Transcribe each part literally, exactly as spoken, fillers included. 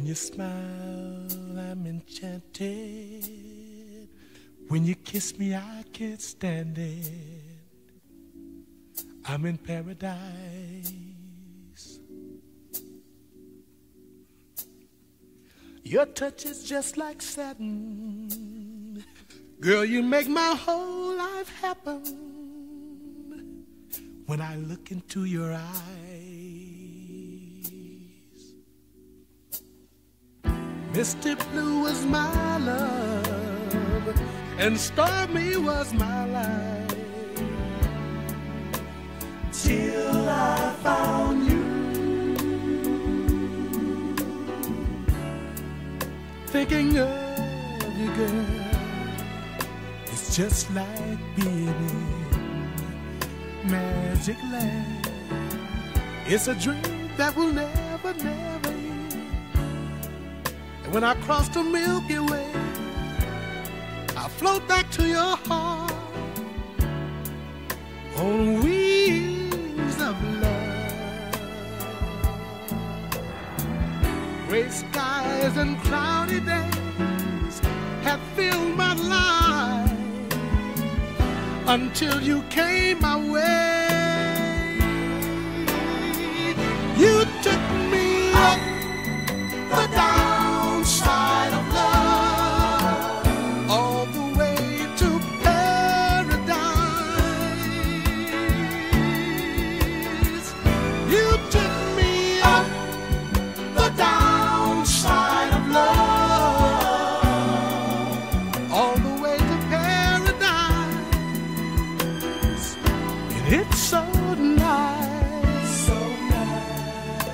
When you smile, I'm enchanted. When you kiss me, I can't stand it. I'm in paradise. Your touch is just like satin. Girl, you make my whole life happen. When I look into your eyes, Misty Blue was my love, and Stormy was my life, till I found you. Thinking of you, girl, it's just like being in magic land. It's a dream that will never, never end. And when I cross the Milky Way, I float back to your heart on wings of love. Gray skies and cloudy days have filled my life until you came my way. You took me up the downside of love, all the way to paradise. You took me up the downside of love, all the way to paradise. And it's so nice, so nice,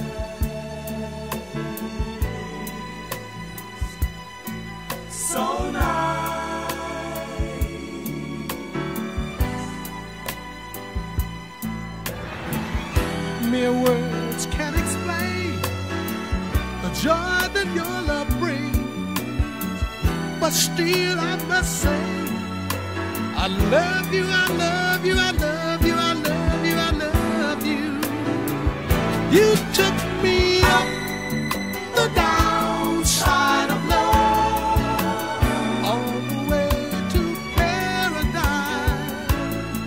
so nice. Mere words can't explain the joy that your love brings, but still I must say, I love you, I love you, I love you, I love you, I love you. You took me up the downside of love, all the way to paradise.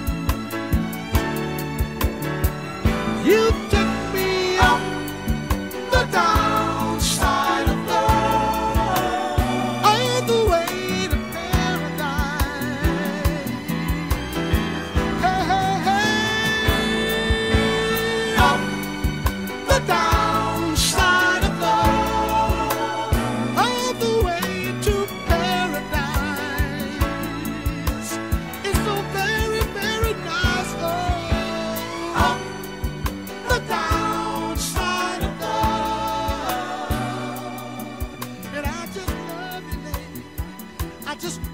You took me up the downside of love, all the way to paradise. Hey, hey, hey. Up the downside of love, all the way to paradise. It's so very, very nice. Oh, up the downside of love. And I just love you, lady. I just